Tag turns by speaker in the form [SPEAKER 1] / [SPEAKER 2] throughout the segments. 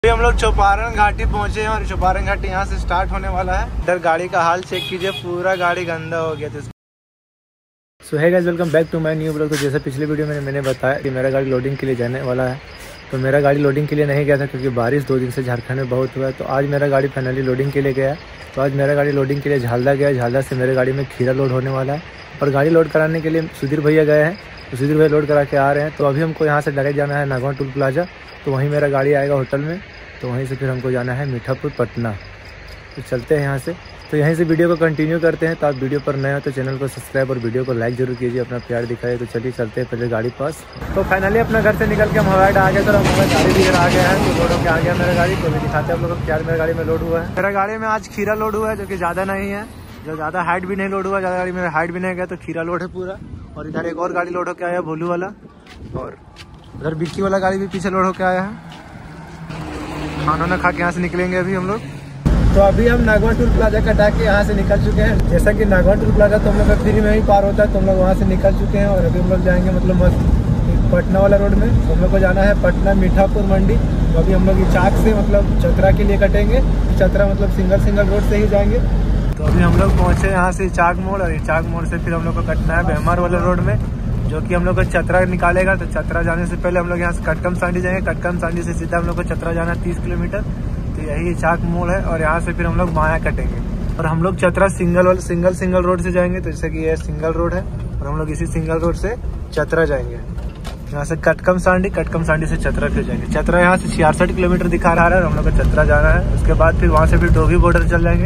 [SPEAKER 1] हम लोग चौपारण घाटी पहुंचे हैं और चौपारण घाटी यहाँ से स्टार्ट होने वाला है। इधर गाड़ी का हाल चेक कीजिए, पूरा गाड़ी गंदा हो गया था। So hi guys, welcome back to my new blog. तो जैसे पिछले वीडियो में मैंने बताया कि मेरा गाड़ी लोडिंग के लिए जाने वाला है, तो मेरा गाड़ी लोडिंग के लिए नहीं गया था क्योंकि बारिश 2 दिन से झारखंड में बहुत हुआ है। तो आज मेरा गाड़ी फाइनली लोडिंग के लिए गया। तो आज मेरा गाड़ी लोडिंग के लिए झालदा गया। झालदा से मेरे गाड़ी में खीरा लोड होने वाला है और गाड़ी लोड कराने के लिए सुधीर भैया गए हैं। तो सुधीर भैया लोड करा के आ रहे हैं। तो अभी हमको यहाँ से डायरेक्ट जाना है नागौर टोल प्लाजा। तो वहीं मेरा गाड़ी आएगा होटल में। तो वहीं से फिर हमको जाना है मीठापुर पटना। तो चलते हैं यहाँ से। तो यहीं से वीडियो को कंटिन्यू करते हैं। तो आप वीडियो पर नए हो तो चैनल को सब्सक्राइब और वीडियो को लाइक जरूर कीजिए, अपना प्यार दिखाइए। तो चलिए चलते हैं पहले गाड़ी पास। तो फाइनली अपना घर से निकल के हम हवाई अड्डा आ गए। तो हमारा गाड़ी भी आ गया है। तो लोड होकर आ गया मेरा गाड़ी। तो भी दिखाते हैं आप लोगों को क्या मेरा गाड़ी में लोड हुआ है। मेरा गाड़ी में आज खीरा लोड हुआ है, जो कि ज़्यादा नहीं है, जो ज़्यादा हाइट भी नहीं लोड हुआ। ज़्यादा गाड़ी में हाइट भी नहीं गया, तो खीरा लोड है पूरा। और इधर एक और गाड़ी लोड होकर आया भोलू वाला, और उधर बिक्की वाला गाड़ी भी पीछे लोड होकर आया है। खाना ना खा के यहाँ से निकलेंगे अभी हम लोग। तो अभी हम नागौर टोल प्लाजा कटा के यहाँ से निकल चुके हैं। जैसा कि नागौर टोल प्लाजा तो हम लोग का फ्री में ही पार होता है, तो हम लोग वहाँ से निकल चुके हैं। और अभी हम लोग जाएंगे मतलब पटना वाला रोड में। तो हम लोग को जाना है पटना मीठापुर मंडी। तो अभी हम लोग इचाक से मतलब चतरा के लिए कटेंगे। चतरा मतलब सिंगल रोड से ही जाएंगे। तो अभी हम लोग पहुँचे यहाँ से इचाक मोड़, और इचाक मोड़ से फिर हम लोग को कटना है बेहमार वाला रोड में, जो कि हम लोग को चतरा निकालेगा। तो चतरा जाने से पहले हम लोग यहाँ से कटकम सांडी जाएंगे। कटकम सांडी से सीधा हम लोग को चतरा जाना है 30 किलोमीटर। तो यही इचाक मोड़ है, और यहाँ से फिर हम लोग माया कटेंगे। और हम लोग चतरा सिंगल रोड से जाएंगे। तो जैसे कि ये सिंगल रोड है, और हम लोग इसी सिंगल रोड से चतरा जाएंगे। यहाँ से कटकम सांडी से चतरा फिर जाएंगे। चतरा यहाँ से 66 किलोमीटर दिखा रहा है, और हम लोग को चतरा जाना है। उसके बाद फिर वहाँ से फिर डोभी बॉर्डर चल जाएंगे।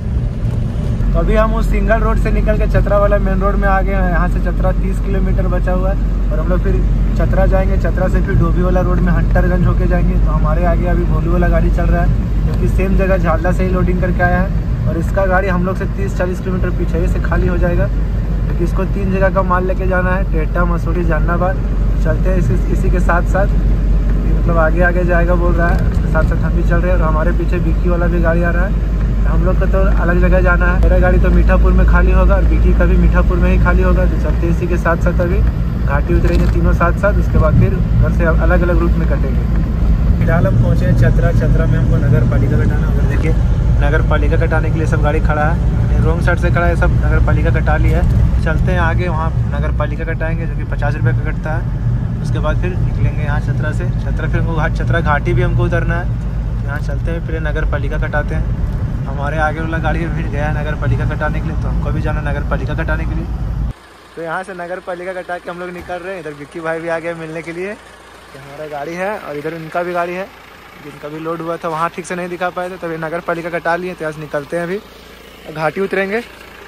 [SPEAKER 1] तो अभी हम उस सिंगल रोड से निकल के चतरा वाला मेन रोड में आ गए हैं। यहाँ से चतरा 30 किलोमीटर बचा हुआ है, और हम लोग फिर चतरा जाएंगे। चतरा से फिर डोभी वाला रोड में हंटरगंज होके जाएंगे। तो हमारे आगे अभी भोलू वाला गाड़ी चल रहा है, जो कि सेम जगह झालदा से ही लोडिंग करके आया है। और इसका गाड़ी हम लोग से 30-40 किलोमीटर पीछे से खाली हो जाएगा, क्योंकि इसको 3 जगह का माल लेके जाना है, टेटा, मसूरी, जहानाबाद। चलते हैं इसी के साथ साथ, मतलब आगे जाएगा बोल रहा है। उसके साथ साथ हम भी चल रहे हैं, और हमारे पीछे बिक्की वाला भी गाड़ी आ रहा है। हम लोग को तो अलग जगह जाना है। मेरा गाड़ी तो मीठापुर में खाली होगा, और बिक्की का भी मीठापुर में ही खाली होगा। तो चलते इसी के साथ साथ अभी घाटी उतरेंगे तीनों साथ। उसके बाद फिर घर से अलग अलग रूट में कटेंगे। फिलहाल हम पहुँचे हैं चतरा में हमको नगर पालिका कटाना होगा। देखिए नगर पालिका कटाने के लिए सब गाड़ी खड़ा है, रोंग साइड से खड़ा है, सब नगर पालिका कटा लिया है। चलते हैं आगे, वहाँ नगर पालिका कटाएंगे, जो कि 50 रुपये का कटता है। उसके बाद फिर निकलेंगे यहाँ चतरा से। फिर हमको चतरा घाटी भी हमको उतरना है। यहाँ चलते हैं, फिर नगर पालिका कटाते हैं। हमारे आगे वाला गाड़ी फिर गया है नगर पालिका कटाने के लिए, तो हमको भी जाना नगर पालिका कटाने के लिए। तो यहाँ से नगर पालिका कटा के हम लोग निकल रहे हैं। इधर विक्की भाई भी आ गए मिलने के लिए। तो हमारा गाड़ी है, और इधर उनका भी गाड़ी है, जिनका भी लोड हुआ था वहाँ ठीक से नहीं दिखा पाए थे, तभी नगर पालिका कटा लिए। तो यहाँ से निकलते हैं अभी, घाटी उतरेंगे।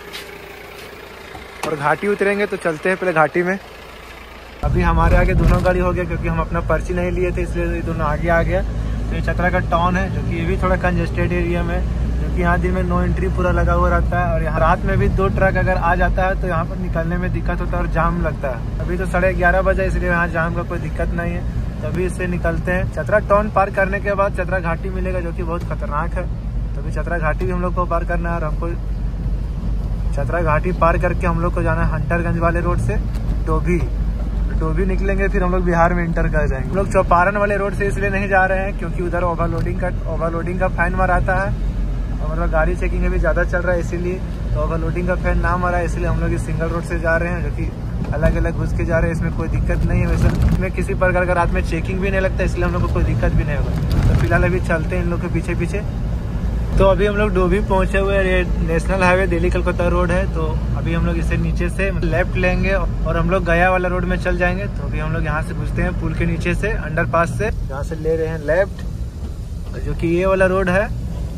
[SPEAKER 1] और घाटी उतरेंगे तो चलते हैं पहले घाटी में। अभी हमारे आगे दोनों गाड़ी हो गया, क्योंकि हम अपना पर्ची नहीं लिए थे, इसलिए ये दोनों आगे आ गया। तो ये चतरा का टाउन है, जो कि ये भी थोड़ा कंजेस्टेड एरिया में, जो कि यहाँ दिन में नो एंट्री पूरा लगा हुआ रहता है। और यहाँ रात में भी 2 ट्रक अगर आ जाता है तो यहाँ पर निकलने में दिक्कत होता है, और जाम लगता है। अभी तो 11:30 बजे, इसलिए यहाँ जाम का कोई दिक्कत नहीं है। तभी इससे निकलते हैं। चतरा टाउन पार करने के बाद चतरा घाटी मिलेगा, जो कि बहुत खतरनाक है। तभी चतरा घाटी भी हम लोग को पार करना है, और हमको चतरा घाटी पार करके हम लोग को जाना है हंटरगंज वाले रोड से डोभी निकलेंगे। फिर हम लोग बिहार में इंटर कर जाएंगे। हम लोग चौपारण वाले रोड से इसलिए नहीं जा रहे हैं, क्योंकि उधर ओवरलोडिंग का फाइन माराता है, और मतलब गाड़ी चेकिंग अभी ज़्यादा चल रहा है, इसीलिए। तो ओवरलोडिंग का फाइन ना मारा है, इसलिए हम लोग इस सिंगल रोड से जा रहे हैं, जो कि अलग अलग घुस के जा रहे हैं। इसमें कोई दिक्कत नहीं है। वैसे इसमें किसी प्रकार का रात में चेकिंग भी नहीं लगता, इसलिए हम लोग को कोई दिक्कत भी नहीं होगा। तो फिलहाल अभी चलते हैं इन लोग के पीछे। तो अभी हम लोग डोभी पहुंचे हुए हैं। ये national highway Delhi Calcutta road है। तो अभी हम लोग इसे नीचे से लेफ्ट लेंगे, और हम लोग गया वाला रोड में चल जाएंगे। तो अभी हम लोग यहाँ से घुसते हैं पुल के नीचे से, अंडरपास से। यहाँ से ले रहे हैं लेफ्ट, जो कि ये वाला रोड है।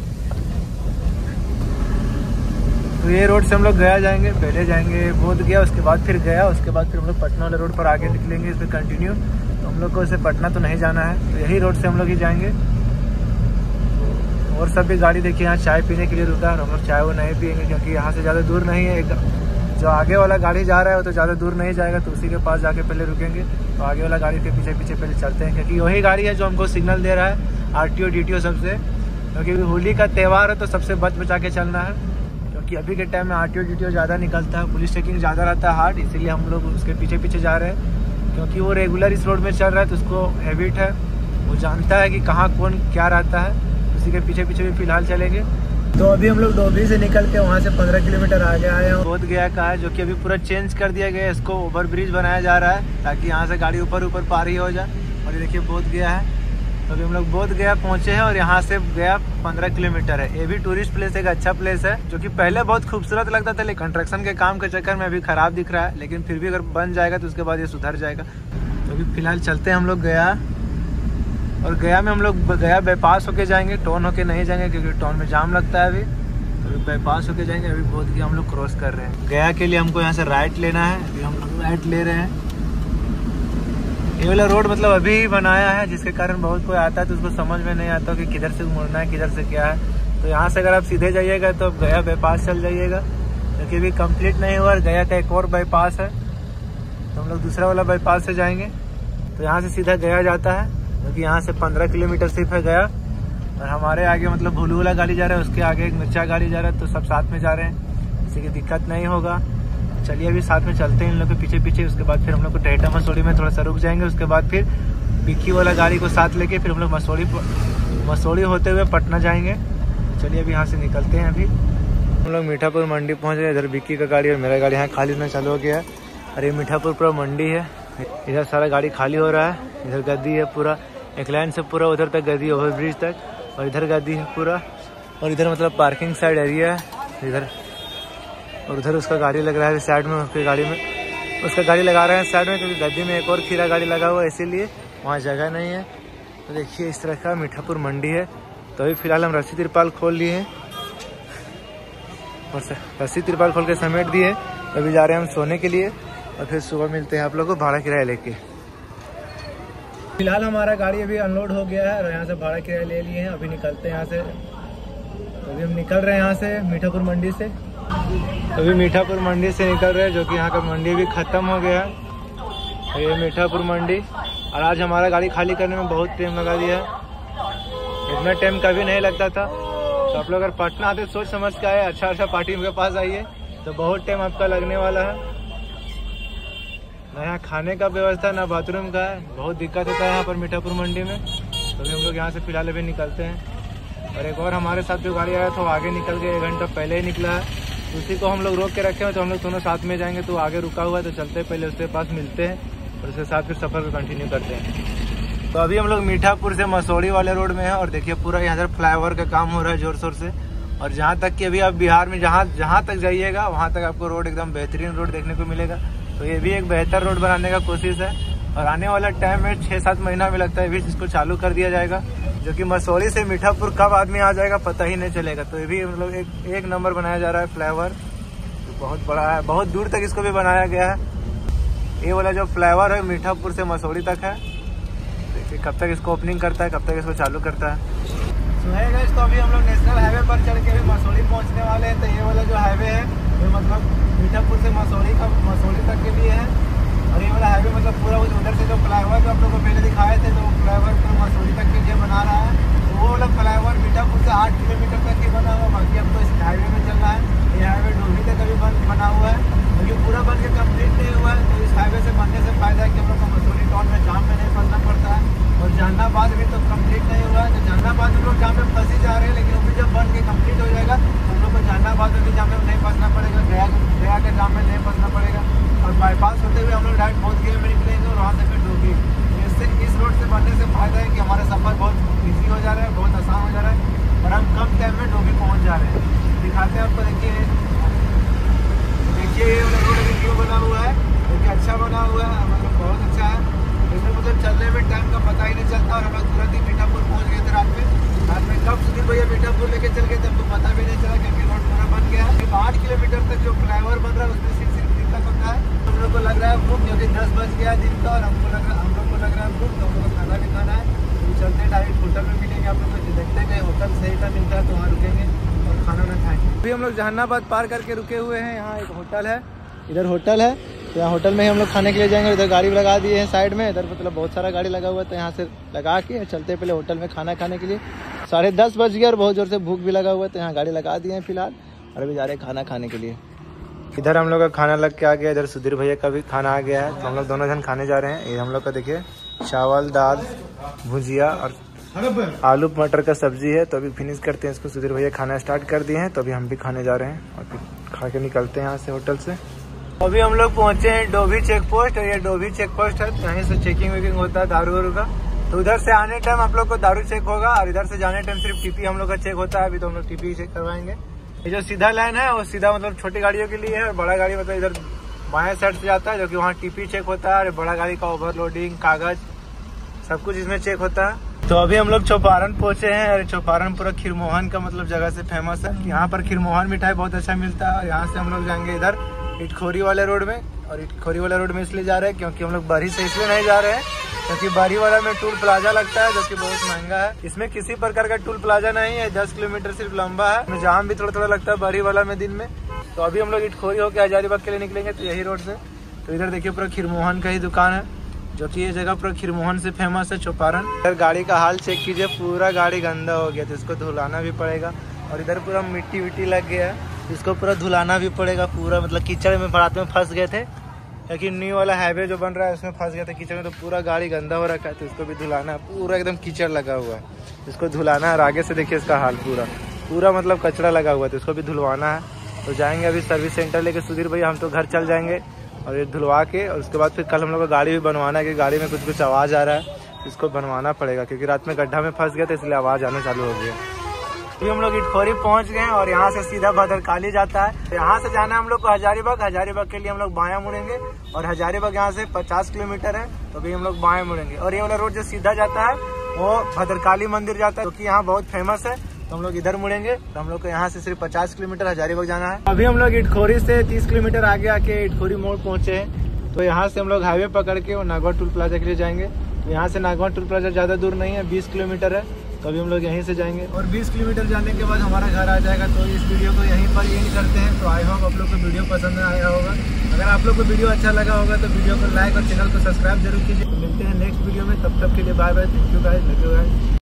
[SPEAKER 1] तो ये रोड से हम लोग गया जाएंगे, पहले जाएंगे बोध गया, उसके बाद फिर गया, उसके बाद फिर हम लोग पटना वाले रोड पर आगे निकलेंगे, इस पर कंटिन्यू। तो हम लोग को इसे पटना तो नहीं जाना है, तो यही रोड से हम लोग ही जाएंगे। और सब भी गाड़ी देखिए यहाँ चाय पीने के लिए रुका है, और हम लोग चाय वो नहीं पियेंगे, क्योंकि यहाँ से ज़्यादा दूर नहीं है। जो आगे वाला गाड़ी जा रहा है वो तो ज़्यादा दूर नहीं जाएगा, तो उसी के पास जाके पहले रुकेंगे। तो आगे वाला गाड़ी के पीछे पहले चलते हैं, क्योंकि वही गाड़ी है जो हमको सिग्नल दे रहा है RTO DTO सबसे। क्योंकि होली का त्यौहार है, तो सबसे बचा के चलना है, क्योंकि अभी के टाइम में RTO DTO ज़्यादा निकलता है, पुलिस चेकिंग ज़्यादा रहता है हार्ड, इसीलिए हम लोग उसके पीछे जा रहे हैं। क्योंकि वो रेगुलर इस रोड में चल रहा है, तो उसको हैबिट है। वो जानता है कि कहाँ कौन क्या रहता है, उसी के पीछे पीछे भी फिलहाल चलेंगे। तो अभी हम लोग डोभी से निकल के वहाँ से 15 किलोमीटर आगे आए हैं। बोध गया का है, जो कि अभी पूरा चेंज कर दिया गया है। इसको ओवर ब्रिज बनाया जा रहा है ताकि यहाँ से गाड़ी ऊपर ऊपर पार ही हो जाए। और ये देखिए बोध गया है। तो अभी हम लोग बोध गया पहुँचे हैं और यहाँ से गया 15 किलोमीटर है। ये भी टूरिस्ट प्लेस एक अच्छा प्लेस है, जो कि पहले बहुत खूबसूरत लगता था, लेकिन कंस्ट्रक्शन के काम के चक्कर में अभी खराब दिख रहा है। लेकिन फिर भी अगर बन जाएगा तो उसके बाद ये सुधर जाएगा। तो अभी फिलहाल चलते हैं हम लोग गया, और गया में हम लोग गया बाईपास होके जाएंगे, टाउन होके नहीं जाएंगे क्योंकि टाउन में जाम लगता है। अभी तो बाईपास होके जाएंगे। अभी बोध गया हम लोग क्रॉस कर रहे हैं। गया के लिए हमको यहाँ से राइट लेना है। अभी हम लोग राइट ले रहे हैं। ये वाला रोड मतलब अभी ही बनाया है, जिसके कारण बहुत कोई आता है तो उसको समझ में नहीं आता कि किधर से मुड़ना है, किधर से क्या है। तो यहाँ से अगर आप सीधे जाइएगा तो गया बाईपास चल जाइएगा, क्योंकि अभी कंप्लीट नहीं हुआ। गया का एक और बाईपास है, तो हम लोग दूसरा वाला बाईपास से जाएंगे। तो यहाँ से सीधा गया जाता है, क्योंकि यहाँ से 15 किलोमीटर सिर्फ है गया। और हमारे आगे मतलब भूलू वाला गाड़ी जा रहा है, उसके आगे एक मिर्चा गाड़ी जा रहा है। तो सब साथ में जा रहे हैं, किसी की दिक्कत नहीं होगा। चलिए अभी साथ में चलते हैं इन लोग के पीछे पीछे। उसके बाद फिर हम लोग को टेहटा मसूरी में थोड़ा सा रुक जाएंगे। उसके बाद फिर बिक्की वाला गाड़ी को साथ लेके फिर हम लोग मसूरी होते हुए पटना जाएंगे। चलिए अभी यहाँ से निकलते हैं। अभी हम लोग मीठापुर मंडी पहुँच गए। इधर बिक्की का गाड़ी और मेरा गाड़ी यहाँ खाली होना चालू हो गया है। और ये मीठापुर पूरा मंडी है, इधर सारा गाड़ी खाली हो रहा है। इधर गद्दी है पूरा, एक लाइन से पूरा उधर तक गद्दी, ओवर ब्रिज तक, और इधर गद्दी है पूरा। और इधर मतलब पार्किंग साइड एरिया है इधर। और उधर उसका गाड़ी लग रहा है साइड में, उसकी गाड़ी में उसका गाड़ी लगा रहे हैं साइड में, क्योंकि गद्दी में एक और खीरा गाड़ी लगा हुआ है, इसीलिए वहाँ जगह नहीं है। तो देखिए इस तरह का मीठापुर मंडी है। तो अभी फिलहाल हम रस्सी तिरपाल खोल लिए हैं, और रस्सी तिरपाल खोल के समेट दिए। अभी जा रहे हैं हम सोने के लिए, और फिर सुबह मिलते हैं आप लोगों को भाड़ा किराया लेके। फिलहाल हमारा गाड़ी अभी अनलोड हो गया है और यहाँ से भाड़ा किराया ले लिए हैं। अभी निकलते हैं यहाँ से। तो अभी हम निकल रहे हैं यहाँ से मीठापुर मंडी से। अभी मीठापुर मंडी से निकल रहे हैं, जो कि यहाँ का मंडी भी खत्म हो गया है। ये मीठापुर मंडी। और आज हमारा गाड़ी खाली करने में बहुत टाइम लगा दिया है, इतना टाइम कभी नहीं लगता था। तो आप लोग अगर पटना आते सोच समझ के आए, अच्छा पार्टी के पास आइए, तो बहुत टाइम आपका लगने वाला है। ना यहाँ खाने का व्यवस्था, ना बाथरूम का है, बहुत दिक्कत होता है यहाँ पर मीठापुर मंडी में। तो अभी हम लोग यहाँ से फिलहाल अभी निकलते हैं। और एक और हमारे साथ जो गाड़ी आया था वो आगे निकल गया, 1 घंटा पहले ही निकला है। उसी को हम लोग रोक के रखे हैं, तो हम लोग दोनों साथ में जाएंगे। तो आगे रुका हुआ है, तो चलते पहले उसके पास मिलते हैं और उसके साथ फिर सफर को कंटिन्यू करते हैं। तो अभी हम लोग मीठापुर से मसूरी वाले रोड में है, और देखिए पूरा यहाँ फ्लाईओवर का काम हो रहा है जोर शोर से। और जहाँ तक कि अभी आप बिहार में जहाँ तक जाइएगा वहाँ तक आपको रोड एकदम बेहतरीन रोड देखने को मिलेगा। तो ये भी एक बेहतर रोड बनाने का कोशिश है, और आने वाला टाइम में 6-7 महीना में लगता है भी इसको चालू कर दिया जाएगा, जो कि मसूरी से मीठापुर कब आदमी आ जाएगा पता ही नहीं चलेगा। तो ये भी मतलब एक नंबर बनाया जा रहा है फ्लाईओवर, तो बहुत बड़ा है, बहुत दूर तक इसको भी बनाया गया है। ये वाला जो फ्लाईओवर है मीठापुर से मसूरी तक है। देखिए कब तक इसको ओपनिंग करता है, कब तक इसको चालू करता है। तो अभी हम लोग नेशनल हाईवे पर चढ़ के भी मसूरी पहुँचने वाले हैं। तो ये वाला जो हाईवे है ये मतलब मीठापुर से मसूरी तक के लिए है। और ये वाला हाईवे मतलब पूरा उधर से जो फ्लाईओवर आप लोगों को पहले दिखाए थे, तो फ्लाईओवर तो मसूरी तक के लिए बना रहा है। तो वो वाला फ्लाईओवर मीठापुर से 8 किलोमीटर तक ही बना हुआ। बाकी अब तो इस हाईवे में चलना है। ये हाईवे डोभी तक अभी बना हुआ है, क्योंकि पूरा बन के कम्प्लीट नहीं हुआ है। तो इस हाईवे से बनने से फायदा है कि हम लोग को मसूरी टाउन में जाम में नहीं फंसना पड़ता है। और जहानाबाद भी तो कम्प्लीट नहीं हुआ है, तो जहानाबाद हम लोग जाम में फंसी जा रहे हैं। लेकिन वो भी जब बन के कम्प्लीट हो जाएगा हम लोग को जहानाबाद में भी जाम में नहीं फंसना पड़ेगा, गया के जाम में नहीं फंसना पड़ेगा। और बाईपास होते हुए हम लोग डायरेक्ट बोध गया में निकलेंगे और वहाँ से फिर डोभी। इससे इस रोड से बनने से फायदा है कि हमारा सफर बहुत ईजी हो जा रहा है, बहुत आसान हो जा रहा है, और हम कम टाइम में डोभी पहुँच जा रहे हैं। दिखाते हैं आपको। देखिए ये रोड अभी क्यों बना हुआ है, क्योंकि अच्छा बना हुआ है, मतलब बहुत अच्छा है। इसमें मतलब चलने में टाइम का पता ही नहीं चलता। और हम लोग तुरंत ही मीठापुर पहुँच गए थे रात में कब सुधीर भैया मीठापुर लेके चल गए थे, हमको पता भी नहीं चला, क्योंकि रोड पूरा बन गया है। 8 किलोमीटर तक जो फ्लाईओवर बन रहा है उसमें सिर्फ दिक्कत होता है। हम लोग को लग रहा है भूख, क्योंकि 10 बज गया दिन का, और हम लोग को लग रहा है भूख। तो हम लोग को खाना भी खाना है। तो चलते डायरेक्ट होटल में मिलेंगे आप लोग को। देखते हैं होटल सही का मिलता है तो वहाँ रुकेंगे और खाना ना खाएंगे। अभी हम लोग जहानाबाद पार करके रुके हुए हैं। यहाँ एक होटल है, इधर होटल है। तो यहाँ होटल में ही हम लोग खाने के लिए जाएंगे। इधर गाड़ी लगा दिए हैं साइड में, इधर मतलब बहुत सारा गाड़ी लगा हुआ है। तो यहाँ से लगा के चलते पहले होटल में खाना खाने के लिए। 10:30 बज गया और बहुत जोर से भूख भी लगा हुआ है। तो यहाँ गाड़ी लगा दिए हैं फिलहाल, और अभी जा रहे हैं खाना खाने के लिए। इधर हम लोग का खाना लग के आ गया, इधर सुधीर भैया का भी खाना आ गया है। तो हम लोग दोनों जन खाने जा रहे हैं। ये हम लोग का देखिए चावल, दाल, भुजिया और आलू मटर का सब्जी है। तो अभी फिनिश करते हैं इसको। सुधीर भैया खाना स्टार्ट कर दिए हैं, तो अभी हम भी खाने जा रहे हैं और फिर खा के निकलते हैं यहाँ से होटल से। अभी हम लोग पहुंचे हैं डोभी चेक पोस्ट, और ये डोभी चेक पोस्ट है। यहीं से चेकिंग वेकिंग होता है दारू वारू का। तो उधर से आने टाइम आप लोग को दारू चेक होगा, और इधर से जाने टाइम सिर्फ टीपी हम लोग का चेक होता है। अभी तो हम लोग टीपी चेक करवाएंगे। ये जो सीधा लाइन है वो सीधा मतलब छोटी गाड़ियों के लिए है, और बड़ा गाड़ी मतलब इधर बाएं साइड से जाता है, जो कि वहाँ टीपी चेक होता है। और बड़ा गाड़ी का ओवरलोडिंग, कागज, सब कुछ इसमें चेक होता है। तो अभी हम लोग चौपारण पहुंचे हैं, और चौपारण पूरा खीरमोहन का मतलब जगह से फेमस है। यहाँ पर खीरमोहन मिठाई बहुत अच्छा मिलता है। और यहाँ से हम लोग जाएंगे इधर इटखोरी वाले रोड में। और इटखोरी वाले रोड में इसलिए जा रहे हैं क्योंकि हम लोग बरही से इसलिए नहीं जा रहे हैं क्योंकि बरही वाला में टूल प्लाजा लगता है, जो कि बहुत महंगा है। इसमें किसी प्रकार का टूल प्लाजा नहीं है। 10 किलोमीटर सिर्फ लंबा है। जाम भी थोड़ा थोड़ा लगता है बरही वाला में दिन में। तो अभी हम लोग इटखोरी होकर हजारीबाग के लिए निकलेंगे, तो यही रोड से। तो इधर देखिए पूरा खीरमोहन का ही दुकान है, जो कि ये जगह पूरा खीरमोहन से फेमस है चौपारण। इधर गाड़ी का हाल चेक कीजिए, पूरा गाड़ी गंदा हो गया, तो इसको धुलाना भी पड़ेगा। और इधर पूरा मिट्टी विट्टी लग गया है, इसको पूरा धुलाना भी पड़ेगा। पूरा मतलब कीचड़ में रात में फंस गए थे, क्योंकि न्यू वाला हाईवे जो बन रहा है उसमें फंस गए थे कीचड़ में। तो पूरा गाड़ी गंदा हो रखा है, तो इसको भी धुलाना है। पूरा एकदम कीचड़ लगा हुआ है, इसको धुलाना है। और आगे से देखिए इसका हाल पूरा मतलब कचरा लगा हुआ है, तो इसको भी धुलवाना है। तो जाएंगे अभी सर्विस सेंटर लेके सुधीर भैया, हम तो घर चल जाएंगे और ये धुलवा के। और उसके बाद फिर कल हम लोग को गाड़ी भी बनवाना है, कि गाड़ी में कुछ कुछ आवाज़ आ रहा है, इसको बनवाना पड़ेगा। क्योंकि रात में गड्ढा में फंस गया था, इसलिए आवाज़ आना चालू हो गया। अभी हम लोग इटखोरी पहुंच गए, और यहाँ से सीधा भद्रकाली जाता है। यहाँ से जाना है हम लोग को हजारीबाग। हजारीबाग के लिए हम लोग बायां मुड़ेंगे, और हजारीबाग यहाँ से 50 किलोमीटर है, तो अभी हम लोग बाएं मुड़ेंगे। और ये वाला रोड जो सीधा जाता है वो भद्रकाली मंदिर जाता है, जो कि यहाँ बहुत फेमस है। तो हम लोग इधर मुड़ेंगे। तो हम लोग को यहाँ से सिर्फ 50 किलोमीटर हजारीबाग जाना है। अभी हम लोग इटखोरी से 30 किलोमीटर आगे आके इटखोरी मोड़ पहुंचे हैं। तो यहाँ से हम लोग हाईवे पकड़ के और नागौर टोल प्लाजा के लिए जाएंगे। तो यहाँ से नागौर टोल प्लाजा ज्यादा दूर नहीं है, 20 किलोमीटर है। तो अभी हम लोग यहीं से जाएंगे, और 20 किलोमीटर जाने के बाद हमारा घर आ जाएगा। तो इस वीडियो को यहीं पर एंड करते हैं। तो आई होप आप लोग को वीडियो पसंद आया होगा। अगर आप लोग को वीडियो अच्छा लगा होगा तो वीडियो को लाइक और चैनल को सब्सक्राइब जरूर कीजिए। मिलते हैं नेक्स्ट वीडियो में, तब तक के लिए bye bye. Thank you guys, love you guys.